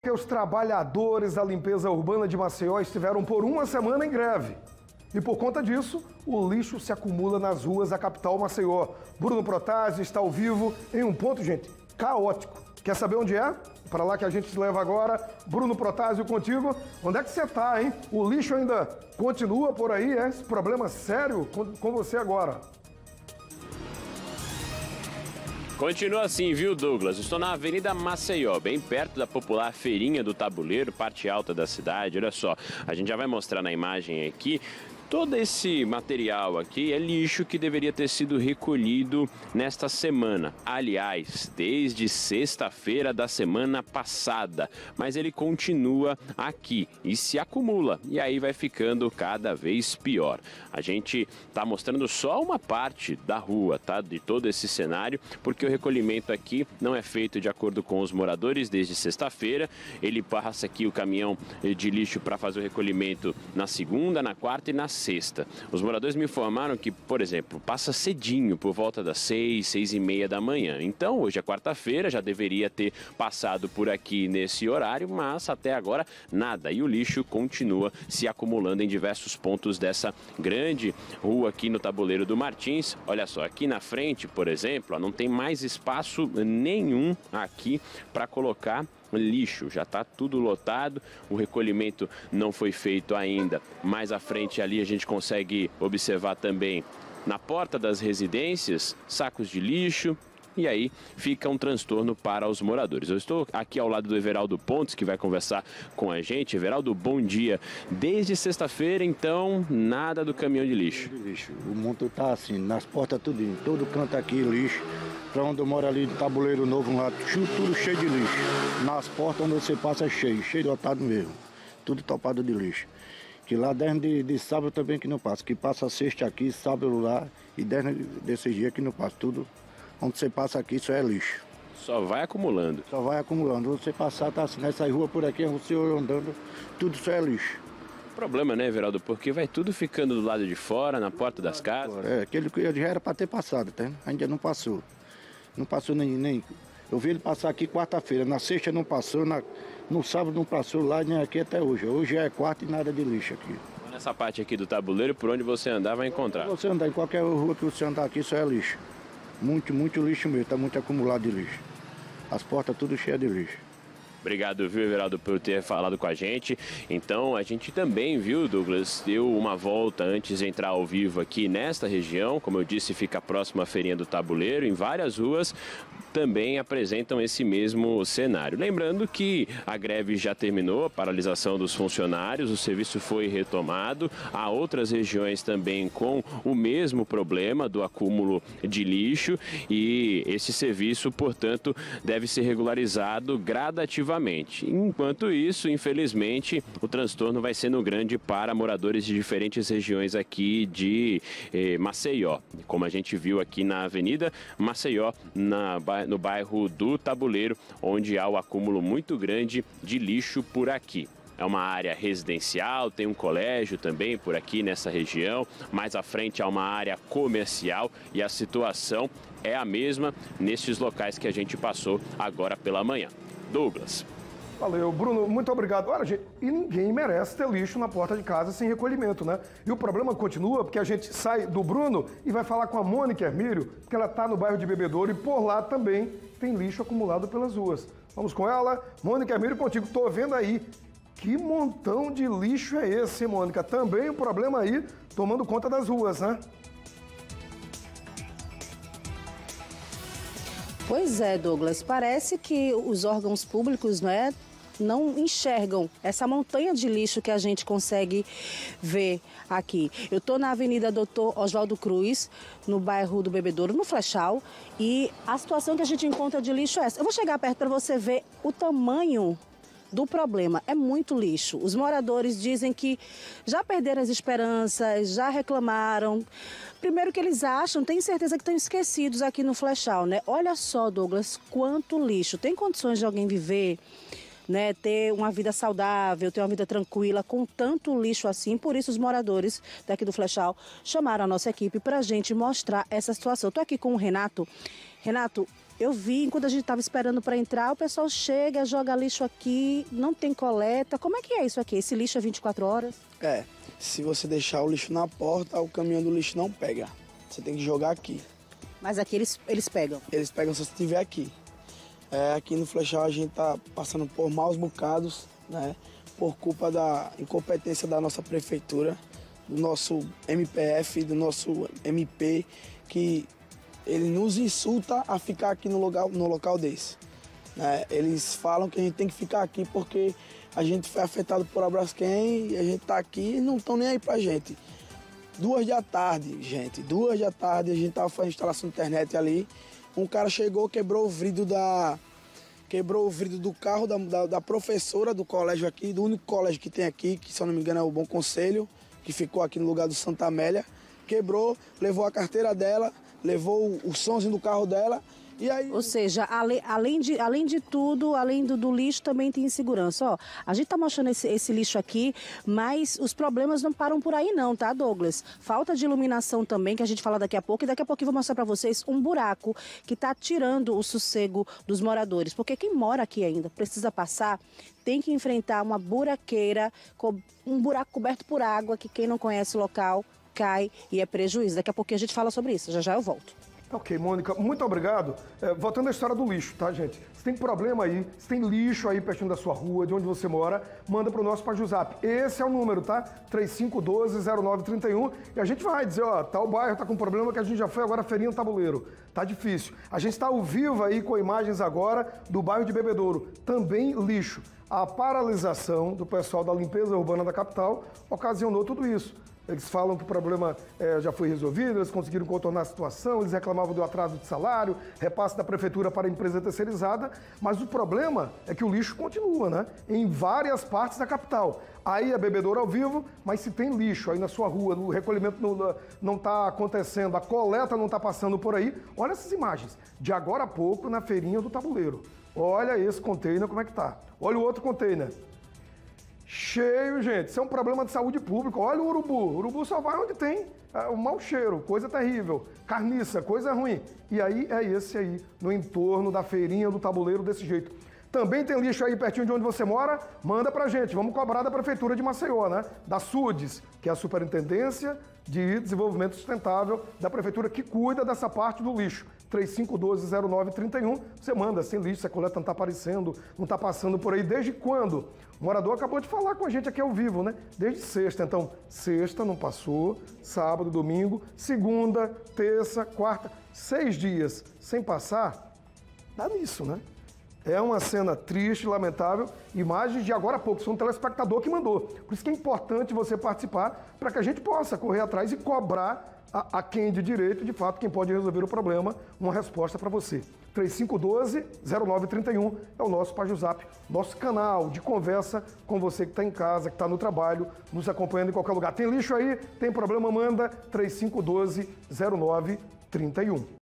que os trabalhadores da limpeza urbana de Maceió estiveram por uma semana em greve. E por conta disso, o lixo se acumula nas ruas da capital Maceió. Bruno Protásio está ao vivo em um ponto, gente, caótico. Quer saber onde é? Para lá que a gente te leva agora. Bruno Protásio contigo. Onde é que você está, hein? O lixo ainda continua por aí, é? Esse problema sério com você agora. Continua assim, viu, Douglas? Estou na Avenida Maceió, bem perto da popular Feirinha do Tabuleiro, parte alta da cidade. Olha só, a gente já vai mostrar na imagem aqui. Todo esse material aqui é lixo que deveria ter sido recolhido nesta semana. Aliás, desde sexta-feira da semana passada. Mas ele continua aqui e se acumula. E aí vai ficando cada vez pior. A gente está mostrando só uma parte da rua, tá? De todo esse cenário, porque o recolhimento aqui não é feito de acordo com os moradores desde sexta-feira. Ele passa aqui o caminhão de lixo para fazer o recolhimento na segunda, na quarta e na sexta. Os moradores me informaram que, por exemplo, passa cedinho, por volta das 6, 6h30 da manhã. Então, hoje é quarta-feira, já deveria ter passado por aqui nesse horário, mas até agora nada. E o lixo continua se acumulando em diversos pontos dessa grande rua aqui no Tabuleiro do Martins. Olha só, aqui na frente, por exemplo, não tem mais espaço nenhum aqui para colocar lixo, já está tudo lotado, o recolhimento não foi feito ainda. Mais à frente ali a gente consegue observar também na porta das residências sacos de lixo. E aí fica um transtorno para os moradores. Eu estou aqui ao lado do Everaldo Pontes, que vai conversar com a gente. Everaldo, bom dia. Desde sexta-feira, então, nada do caminhão de lixo. O mundo está assim, nas portas tudo, em todo canto aqui, lixo. Para onde eu moro ali, no Tabuleiro Novo, lá, tudo cheio de lixo. Nas portas onde você passa, cheio lotado mesmo. Tudo topado de lixo. Que lá desde de sábado também que não passa. Que passa sexta aqui, sábado lá, e desde desses dias que não passa. Tudo onde você passa aqui, isso é lixo. Só vai acumulando. Só vai acumulando. Você passar, tá assim, nessa rua por aqui, você andando, tudo isso é lixo. Problema, né, Everaldo? Porque vai tudo ficando do lado de fora, na porta das casas. É, aquele que já era para ter passado, tá? Ainda não passou. Não passou nem... Eu vi ele passar aqui quarta-feira, na sexta não passou, no sábado não passou lá, nem aqui até hoje. Hoje é quarta e nada de lixo aqui. Nessa parte aqui do tabuleiro, por onde você andar, vai encontrar. Se você andar em qualquer rua que você andar aqui, isso é lixo. Muito lixo mesmo, tá muito acumulado de lixo. As portas tudo cheias de lixo. Obrigado, viu, Everaldo, por ter falado com a gente. Então, a gente também, viu, Douglas, deu uma volta antes de entrar ao vivo aqui nesta região. Como eu disse, fica próximo à Feirinha do Tabuleiro, em várias ruas também apresentam esse mesmo cenário. Lembrando que a greve já terminou, a paralisação dos funcionários, o serviço foi retomado. Há outras regiões também com o mesmo problema do acúmulo de lixo e esse serviço, portanto, deve ser regularizado gradativamente. Enquanto isso, infelizmente, o transtorno vai sendo grande para moradores de diferentes regiões aqui de Maceió. Como a gente viu aqui na Avenida Maceió, no bairro do Tabuleiro, onde há o acúmulo muito grande de lixo por aqui. É uma área residencial, tem um colégio também por aqui nessa região. Mais à frente há uma área comercial e a situação é a mesma nesses locais que a gente passou agora pela manhã. Douglas. Valeu, Bruno, muito obrigado. Olha, gente, e ninguém merece ter lixo na porta de casa sem recolhimento, né? E o problema continua porque a gente sai do Bruno e vai falar com a Mônica Hermílio, porque ela está no bairro de Bebedouro e por lá também tem lixo acumulado pelas ruas. Vamos com ela. Mônica Hermílio, contigo. Tô vendo aí. Que montão de lixo é esse, Mônica? Também o problema aí tomando conta das ruas, né? Pois é, Douglas. Parece que os órgãos públicos, não enxergam essa montanha de lixo que a gente consegue ver aqui. Eu estou na Avenida Doutor Oswaldo Cruz, no bairro do Bebedouro, no Flechal, e a situação que a gente encontra de lixo é essa. Eu vou chegar perto para você ver o tamanho do problema. É muito lixo. Os moradores dizem que já perderam as esperanças, já reclamaram. Primeiro que eles acham, tem certeza que estão esquecidos aqui no Flechal, né? Olha só, Douglas, quanto lixo. Tem condições de alguém viver, né, ter uma vida saudável, ter uma vida tranquila com tanto lixo assim? Por isso os moradores daqui do Flechal chamaram a nossa equipe para a gente mostrar essa situação. Eu estou aqui com o Renato. Renato, Eu vi, enquanto a gente estava esperando para entrar, o pessoal chega, joga lixo aqui, não tem coleta. Como é que é isso aqui? Esse lixo é 24 horas? Se você deixar o lixo na porta, o caminhão do lixo não pega. Você tem que jogar aqui. Mas aqui eles pegam? Eles pegam se você estiver aqui. Aqui no Flechal a gente está passando por maus bocados, né? Por culpa da incompetência da nossa prefeitura, do nosso MPF, do nosso MP, que ele nos insulta a ficar aqui no local desse. Né? Eles falam que a gente tem que ficar aqui porque a gente foi afetado por Abraskem e a gente está aqui e não estão nem aí pra gente. 2 da tarde, gente, 2 da tarde, a gente estava fazendo instalação de internet ali, um cara chegou, quebrou o vidro do carro da professora do colégio aqui, do único colégio que tem aqui, que se eu não me engano é o Bom Conselho, que ficou aqui no lugar do Santa Amélia, quebrou, levou a carteira dela, levou o somzinho do carro dela, e aí... Ou seja, além de tudo, além do lixo, também tem insegurança. Ó, a gente tá mostrando esse lixo aqui, mas os problemas não param por aí não, tá, Douglas? Falta de iluminação também, que a gente fala daqui a pouco, e daqui a pouco eu vou mostrar para vocês um buraco que tá tirando o sossego dos moradores, porque quem mora aqui ainda precisa passar, tem que enfrentar uma buraqueira, um buraco coberto por água, que quem não conhece o local cai e é prejuízo. Daqui a pouquinho a gente fala sobre isso, já eu volto. Ok, Mônica, muito obrigado. Voltando à história do lixo, tá, gente? Se tem problema aí, se tem lixo aí pertinho da sua rua, de onde você mora, manda pro nosso Pajuzap. Esse é o número, tá? 3512-0931. E a gente vai dizer, ó, tal bairro tá com problema que a gente já foi agora feirinha no tabuleiro. Tá difícil. A gente está ao vivo aí com imagens agora do bairro de Bebedouro. Também lixo. A paralisação do pessoal da limpeza urbana da capital ocasionou tudo isso. Eles falam que o problema já foi resolvido, eles conseguiram contornar a situação, eles reclamavam do atraso de salário, repasse da prefeitura para a empresa terceirizada, mas o problema é que o lixo continua, né? Em várias partes da capital. Aí é Bebedouro ao vivo, mas se tem lixo aí na sua rua, o recolhimento não está acontecendo, a coleta não está passando por aí, olha essas imagens, de agora a pouco na feirinha do tabuleiro. Olha esse container como é que tá. Olha o outro container. Cheio, gente. Isso é um problema de saúde pública. Olha o urubu. O urubu só vai onde tem o mau cheiro, coisa terrível. Carniça, coisa ruim. E aí é esse aí, no entorno da feirinha do tabuleiro desse jeito. Também tem lixo aí pertinho de onde você mora? Manda pra gente. Vamos cobrar da Prefeitura de Maceió, né? Da SUDES, que é a Superintendência de Desenvolvimento Sustentável da Prefeitura, que cuida dessa parte do lixo. 3512-0931. Você manda sem lixo, se a coleta não está aparecendo, não está passando por aí. Desde quando? O morador acabou de falar com a gente aqui ao vivo, né? Desde sexta. Então, sexta não passou, sábado, domingo, segunda, terça, quarta, 6 dias sem passar, dá nisso, né? É uma cena triste, lamentável, imagens de agora há pouco, foi um telespectador que mandou. Por isso que é importante você participar, para que a gente possa correr atrás e cobrar a quem de direito, de fato, quem pode resolver o problema, uma resposta para você. 3512-0931 é o nosso Pajuzap, nosso canal de conversa com você que está em casa, que está no trabalho, nos acompanhando em qualquer lugar. Tem lixo aí? Tem problema? Manda 3512-0931.